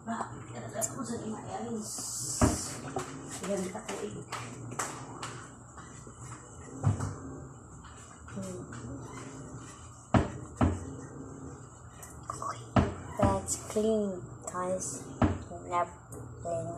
Nah, kata-kata ko sa lima alis. Yan katuig. That's clean, guys. Nothing.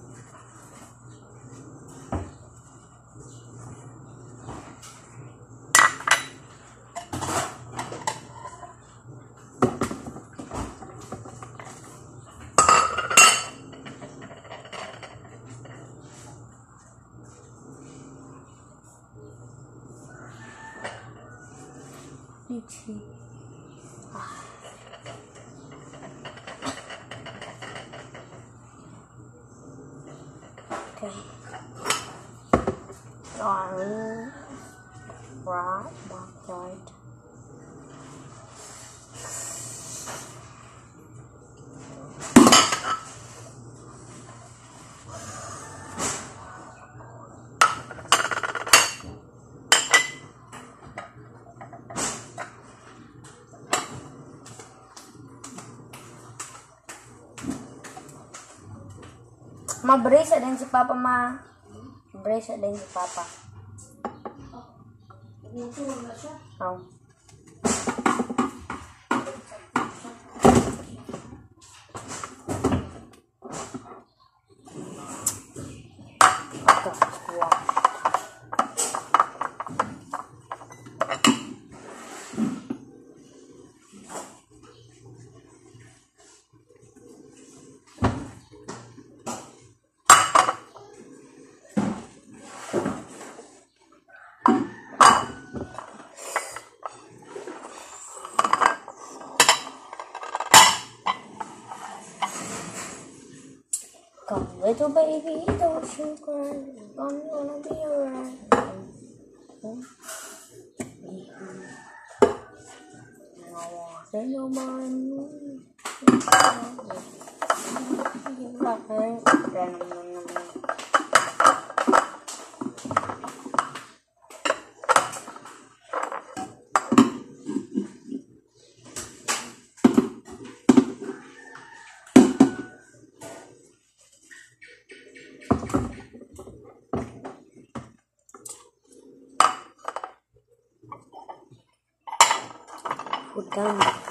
Okay. Darling, right, right. Ma-brace din si Papa, ma. Brace din si Papa. Oh. Come, little baby, don't you cry. I'm gonna be alright. We're done.